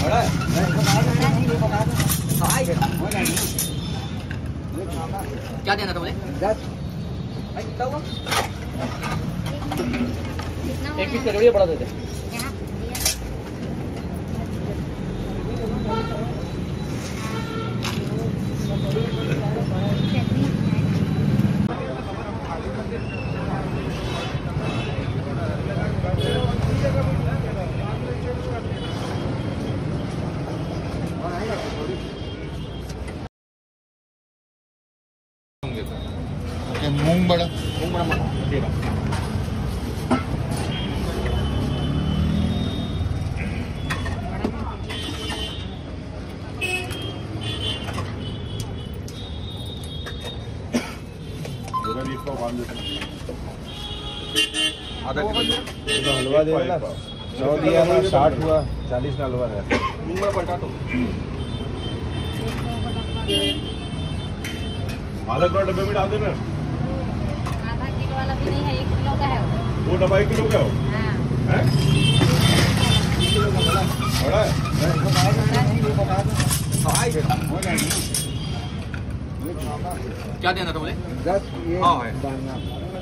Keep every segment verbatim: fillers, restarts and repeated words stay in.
क्या देना था बोले? एक पीस कचौड़ी बड़ा देते। मूंग बड़ा मूंग बड़ा दे रहा हूँ। आधा किलो हलवा दे ना, सौ दिया ना, साठ हुआ, चालीस का हलवा है। मूंग बड़ा पलटा तो आधा किलो डब्बे में डाल देना। आधा किलो वाला भी नहीं है, एक किलो का है वो। वो डब्बा एक किलो का हो? हाँ। बड़ा है? क्या देना था बोले? दस ये हाँ है। दाना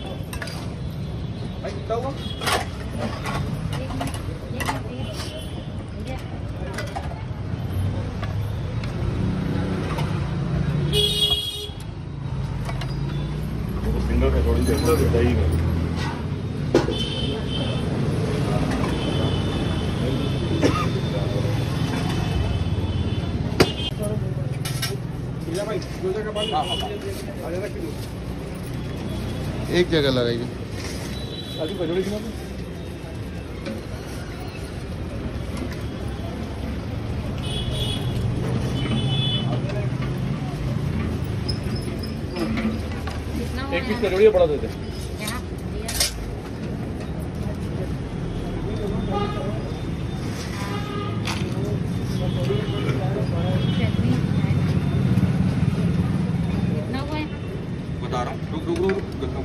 सिंगल का थोड़ी देर दही में एक जगह लगाइए। कचौड़ी की एक पीस कचौड़ी बड़ा देते। बता रहा हूँ, रुक रुक रुक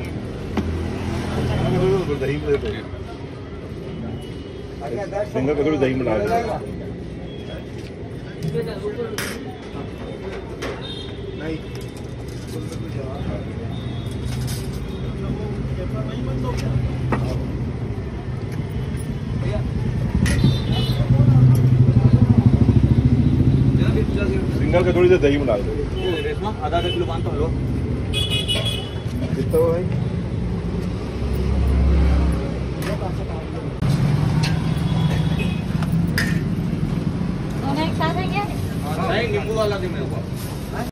दही में दे दो। सिंगल कचौड़ी दही में डाल दो। नहीं सिंगल कचौड़ी से दही में डाल दो। रेशमा आधा आधा किलो बांध तो हलवा कितना हुआ भाई? दोनों एक साथ है क्या? नहीं, नींबू वाला दे मेरे को।